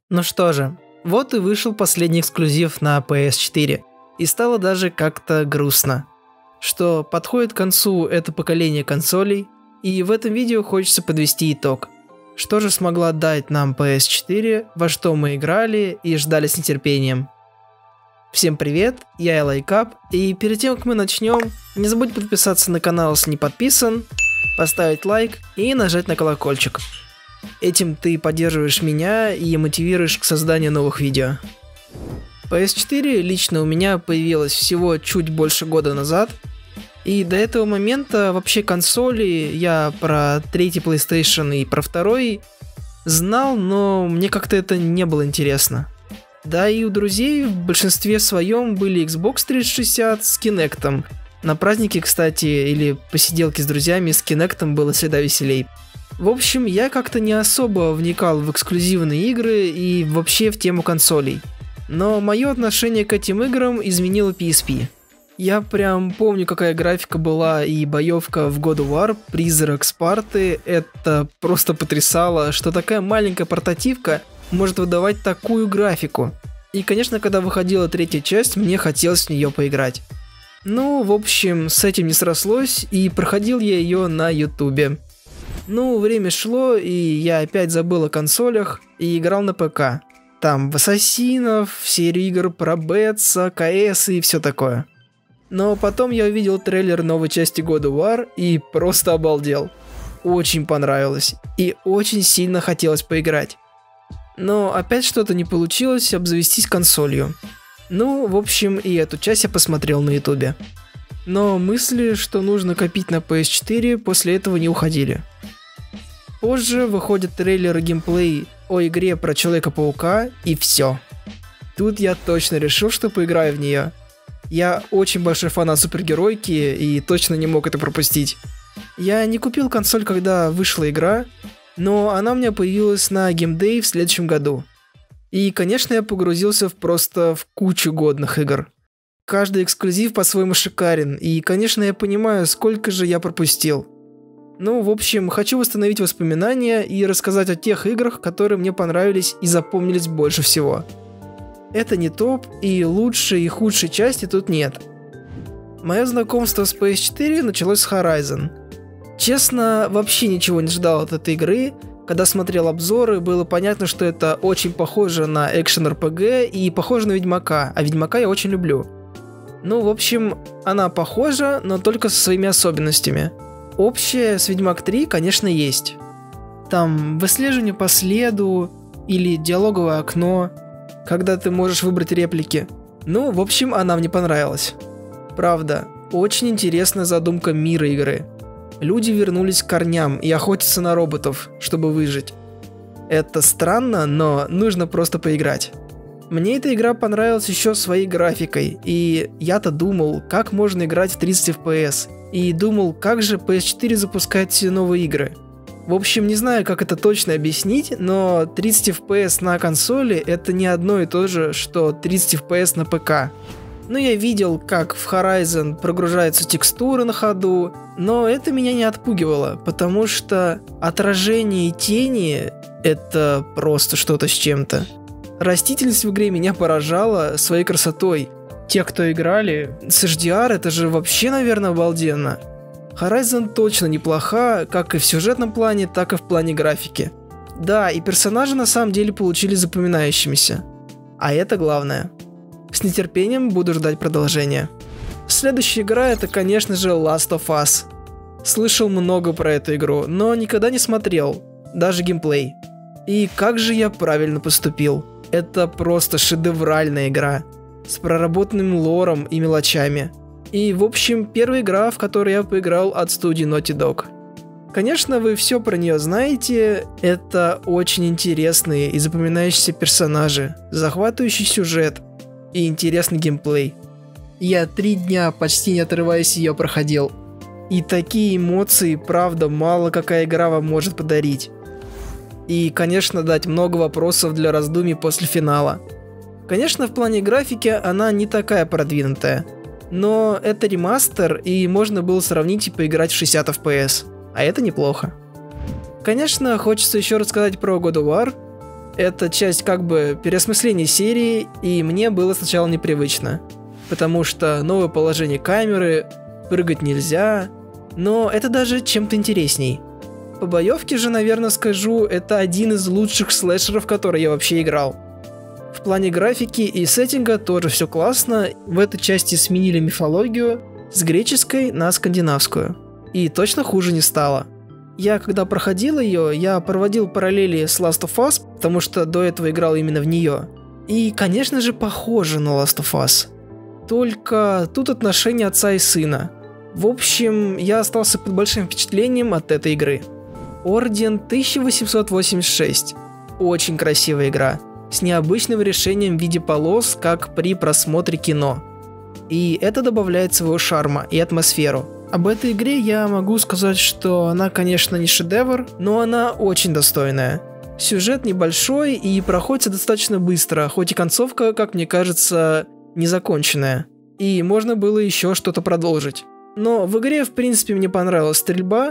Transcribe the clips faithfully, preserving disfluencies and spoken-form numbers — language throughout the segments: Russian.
Ну что же, вот и вышел последний эксклюзив на пи эс четыре. И стало даже как-то грустно, что подходит к концу это поколение консолей, и в этом видео хочется подвести итог. Что же смогла дать нам пи эс четыре, во что мы играли и ждали с нетерпением. Всем привет, я Элайкап, и перед тем, как мы начнем, не забудь подписаться на канал, если не подписан, поставить лайк и нажать на колокольчик. Этим ты поддерживаешь меня и мотивируешь к созданию новых видео. пи эс четыре лично у меня появилась всего чуть больше года назад, и до этого момента вообще консоли я про третий PlayStation и про второй знал, но мне как-то это не было интересно. Да и у друзей в большинстве своем были Xbox триста шестьдесят с Kinect'ом. На празднике, кстати, или посиделки с друзьями с Kinect'ом было всегда веселей. В общем, я как-то не особо вникал в эксклюзивные игры и вообще в тему консолей. Но мое отношение к этим играм изменило пи эс пи. Я прям помню, какая графика была и боевка в God of War, Призрак Спарты. Это просто потрясало, что такая маленькая портативка может выдавать такую графику. И, конечно, когда выходила третья часть, мне хотелось в нее поиграть. Ну, в общем, с этим не срослось, и проходил я ее на ютубе. Ну, время шло, и я опять забыл о консолях и играл на ПК. Там в Ассасинов, в серию игр про Бэтса, КС и все такое. Но потом я увидел трейлер новой части God of War и просто обалдел. Очень понравилось, и очень сильно хотелось поиграть. Но опять что-то не получилось обзавестись консолью. Ну, в общем, и эту часть я посмотрел на ютубе. Но мысли, что нужно копить на пи эс четыре, после этого не уходили. Позже выходит трейлер и геймплей о игре про Человека-паука, и все. Тут я точно решил, что поиграю в нее. Я очень большой фанат супергеройки и точно не мог это пропустить. Я не купил консоль, когда вышла игра, но она у меня появилась на Game Day в следующем году. И, конечно, я погрузился в просто в кучу годных игр. Каждый эксклюзив по-своему шикарен, и, конечно, я понимаю, сколько же я пропустил. Ну, в общем, хочу восстановить воспоминания и рассказать о тех играх, которые мне понравились и запомнились больше всего. Это не топ, и лучшей и худшей части тут нет. Мое знакомство с пи эс четыре началось с Horizon. Честно, вообще ничего не ждал от этой игры. Когда смотрел обзоры, было понятно, что это очень похоже на экшен эр пи джи и похоже на Ведьмака, а Ведьмака я очень люблю. Ну, в общем, она похожа, но только со своими особенностями. Общее с Ведьмак три, конечно, есть. Там выслеживание по следу или диалоговое окно, когда ты можешь выбрать реплики. Ну, в общем, она мне понравилась. Правда, очень интересная задумка мира игры. Люди вернулись к корням и охотятся на роботов, чтобы выжить. Это странно, но нужно просто поиграть. Мне эта игра понравилась еще своей графикой, и я-то думал, как можно играть в тридцать эф пи эс, и думал, как же пи эс четыре запускает все новые игры. В общем, не знаю, как это точно объяснить, но тридцать эф пи эс на консоли это не одно и то же, что тридцать эф пи эс на ПК. Ну, я видел, как в Horizon прогружаются текстуры на ходу, но это меня не отпугивало, потому что отражение и тени — это просто что-то с чем-то. Растительность в игре меня поражала своей красотой. Те, кто играли, с эйч ди ар это же вообще, наверное, обалденно. Horizon точно неплоха, как и в сюжетном плане, так и в плане графики. Да, и персонажи на самом деле получились запоминающимися. А это главное. С нетерпением буду ждать продолжения. Следующая игра это, конечно же, Last of Us. Слышал много про эту игру, но никогда не смотрел, даже геймплей. И как же я правильно поступил. Это просто шедевральная игра, с проработанным лором и мелочами. И, в общем, первая игра, в которой я поиграл от студии Naughty Dog. Конечно, вы все про нее знаете, это очень интересные и запоминающиеся персонажи, захватывающий сюжет и интересный геймплей. Я три дня почти не отрываясь ее проходил. И такие эмоции, правда, мало какая игра вам может подарить. И, конечно, дать много вопросов для раздумий после финала. Конечно, в плане графики она не такая продвинутая, но это ремастер, и можно было сравнить и поиграть в шестьдесят эф пи эс, а это неплохо. Конечно, хочется еще рассказать про God of War. Это часть как бы переосмысления серии, и мне было сначала непривычно. Потому что новое положение камеры, прыгать нельзя, но это даже чем-то интересней. По боевке же, наверное, скажу, это один из лучших слэшеров, который я вообще играл. В плане графики и сеттинга тоже все классно. В этой части сменили мифологию с греческой на скандинавскую. И точно хуже не стало. Я когда проходил ее, я проводил параллели с Last of Us, потому что до этого играл именно в нее. И, конечно же, похоже на Last of Us. Только тут отношения отца и сына. В общем, я остался под большим впечатлением от этой игры. Орден тысяча восемьсот восемьдесят шесть. Очень красивая игра. С необычным решением в виде полос, как при просмотре кино. И это добавляет своего шарма и атмосферу. Об этой игре я могу сказать, что она, конечно, не шедевр, но она очень достойная. Сюжет небольшой и проходится достаточно быстро, хоть и концовка, как мне кажется, незаконченная. И можно было еще что-то продолжить. Но в игре, в принципе, мне понравилась стрельба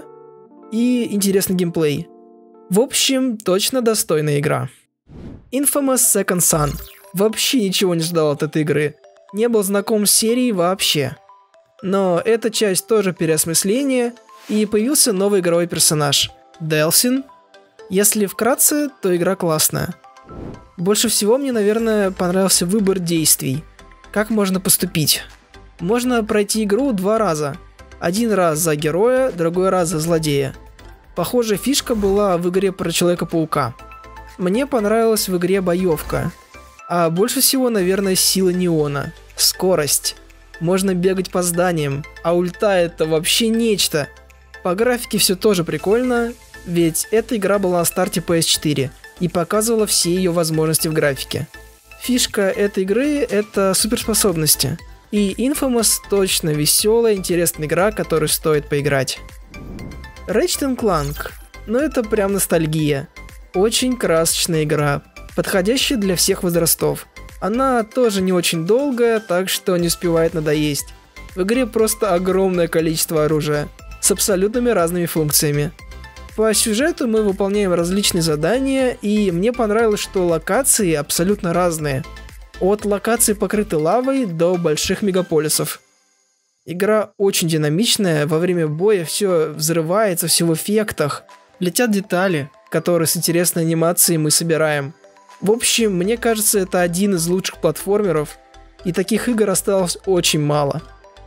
и интересный геймплей. В общем, точно достойная игра. Infamous Second Son. Вообще ничего не ждал от этой игры. Не был знаком с серией вообще. Но эта часть тоже переосмысление, и появился новый игровой персонаж – Делсин. Если вкратце, то игра классная. Больше всего мне, наверное, понравился выбор действий. Как можно поступить? Можно пройти игру два раза. Один раз за героя, другой раз за злодея. Похожая фишка была в игре про Человека-паука. Мне понравилась в игре боевка. А больше всего, наверное, сила неона. Скорость. Можно бегать по зданиям, а ульта это вообще нечто. По графике все тоже прикольно, ведь эта игра была на старте пи эс четыре и показывала все ее возможности в графике. Фишка этой игры это суперспособности. И Infamous точно веселая, интересная игра, которую стоит поиграть. Ratchet энд Clank. Ну это прям ностальгия. Очень красочная игра, подходящая для всех возрастов. Она тоже не очень долгая, так что не успевает надоесть. В игре просто огромное количество оружия, с абсолютными разными функциями. По сюжету мы выполняем различные задания, и мне понравилось, что локации абсолютно разные. От локаций, покрытой лавой, до больших мегаполисов. Игра очень динамичная, во время боя все взрывается, все в эффектах. Летят детали, которые с интересной анимацией мы собираем. В общем, мне кажется, это один из лучших платформеров, и таких игр осталось очень мало.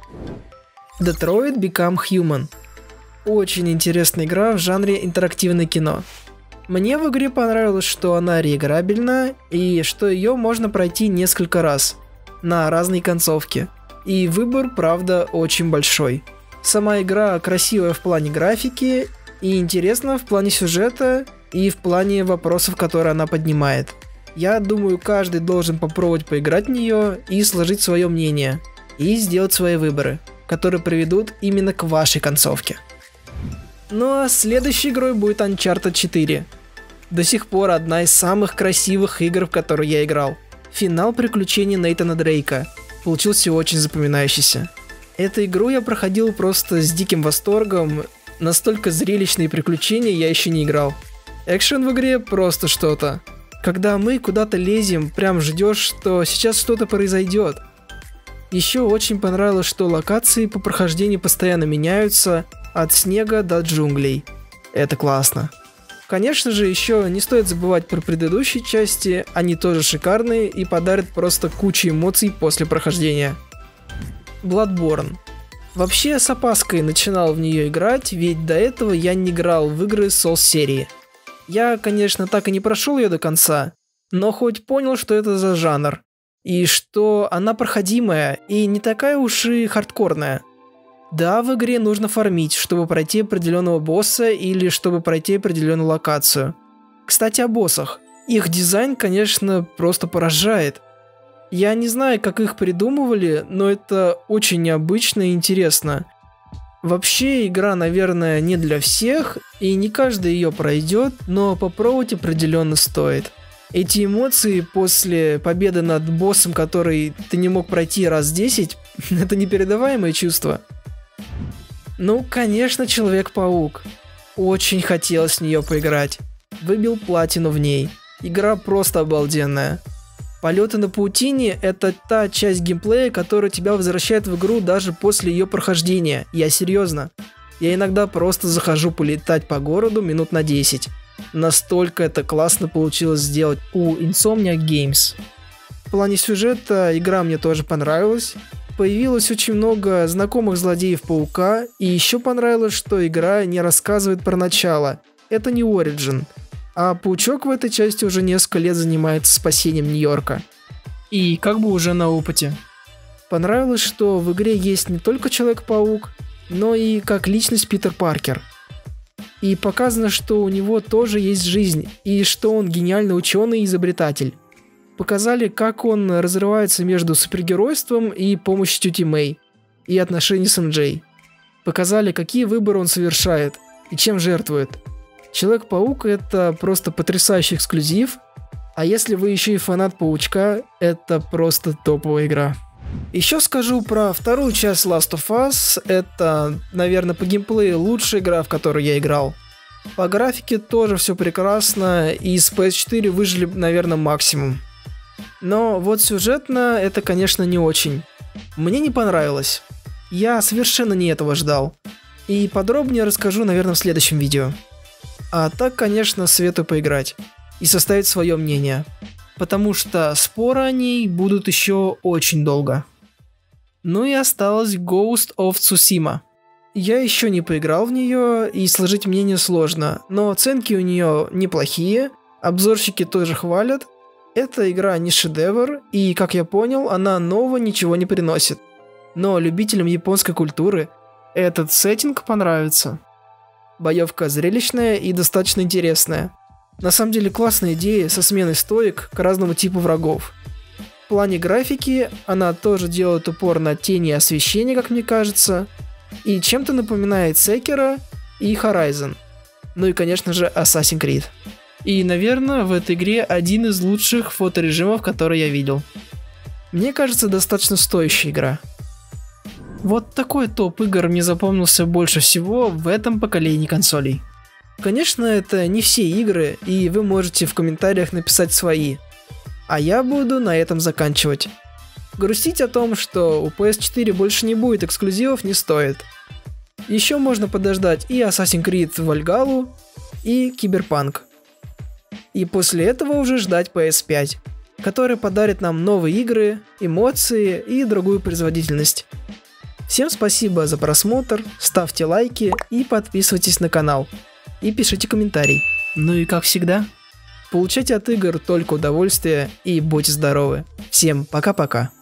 Detroit Become Human. Очень интересная игра в жанре интерактивное кино. Мне в игре понравилось, что она реиграбельна, и что ее можно пройти несколько раз, на разные концовки. И выбор, правда, очень большой. Сама игра красивая в плане графики, и интересна в плане сюжета, и в плане вопросов, которые она поднимает. Я думаю, каждый должен попробовать поиграть в нее и сложить свое мнение, и сделать свои выборы, которые приведут именно к вашей концовке. Ну а следующей игрой будет Uncharted четыре. До сих пор одна из самых красивых игр, в которые я играл. Финал приключений Нейтана Дрейка получился очень запоминающийся. Эту игру я проходил просто с диким восторгом, настолько зрелищные приключения я еще не играл. Экшен в игре просто что-то. Когда мы куда-то лезем, прям ждешь, что сейчас что-то произойдет. Еще очень понравилось, что локации по прохождению постоянно меняются, от снега до джунглей. Это классно. Конечно же, еще не стоит забывать про предыдущие части, они тоже шикарные и подарят просто кучу эмоций после прохождения. Bloodborne. Вообще с опаской начинал в нее играть, ведь до этого я не играл в игры Souls серии. Я, конечно, так и не прошел ее до конца, но хоть понял, что это за жанр, и что она проходимая и не такая уж и хардкорная. Да, в игре нужно фармить, чтобы пройти определенного босса или чтобы пройти определенную локацию. Кстати, о боссах. Их дизайн, конечно, просто поражает. Я не знаю, как их придумывали, но это очень необычно и интересно. Вообще, игра, наверное, не для всех, и не каждый ее пройдет, но попробовать определенно стоит. Эти эмоции после победы над боссом, который ты не мог пройти раз десять, это непередаваемое чувство. Ну, конечно, Человек-паук. Очень хотелось в нее поиграть. Выбил платину в ней. Игра просто обалденная. Полеты на паутине — это та часть геймплея, которая тебя возвращает в игру даже после ее прохождения. Я серьезно. Я иногда просто захожу полетать по городу минут на десять. Настолько это классно получилось сделать у Insomniac Games. В плане сюжета игра мне тоже понравилась. Появилось очень много знакомых злодеев-паука, и еще понравилось, что игра не рассказывает про начало. Это не Origin. А паучок в этой части уже несколько лет занимается спасением Нью-Йорка. И как бы уже на опыте. Понравилось, что в игре есть не только Человек-паук, но и как личность Питер Паркер. И показано, что у него тоже есть жизнь, и что он гениальный ученый и изобретатель. Показали, как он разрывается между супергеройством и помощью тети Мэй, и отношения с эм джей. Показали, какие выборы он совершает, и чем жертвует. Человек-паук — это просто потрясающий эксклюзив, а если вы еще и фанат Паучка, это просто топовая игра. Еще скажу про вторую часть Last of Us. Это, наверное, по геймплею лучшая игра, в которую я играл. По графике тоже все прекрасно, и с пи эс четыре выжили, наверное, максимум. Но вот сюжетно это, конечно, не очень. Мне не понравилось. Я совершенно не этого ждал. И подробнее расскажу, наверное, в следующем видео. А так, конечно, советую поиграть и составить свое мнение, потому что споры о ней будут еще очень долго. Ну и осталась Ghost of Tsushima. Я еще не поиграл в нее, и сложить мнение сложно, но оценки у нее неплохие, обзорщики тоже хвалят. Эта игра не шедевр, и, как я понял, она нового ничего не приносит. Но любителям японской культуры этот сеттинг понравится. Боевка зрелищная и достаточно интересная. На самом деле классная идея со сменой стоек к разному типу врагов. В плане графики она тоже делает упор на тени и освещение, как мне кажется, и чем-то напоминает Sekiro и Horizon. Ну и, конечно же, Assassin's Creed. И, наверное, в этой игре один из лучших фоторежимов, которые я видел. Мне кажется, достаточно стоящая игра. Вот такой топ игр мне запомнился больше всего в этом поколении консолей. Конечно, это не все игры, и вы можете в комментариях написать свои. А я буду на этом заканчивать. Грустить о том, что у пи эс четыре больше не будет эксклюзивов, не стоит. Еще можно подождать и Assassin's Creed Valhalla, и Cyberpunk. И после этого уже ждать пи эс пять, который подарит нам новые игры, эмоции и другую производительность. Всем спасибо за просмотр, ставьте лайки и подписывайтесь на канал. И пишите комментарий. Ну и как всегда, получайте от игр только удовольствие и будьте здоровы. Всем пока-пока.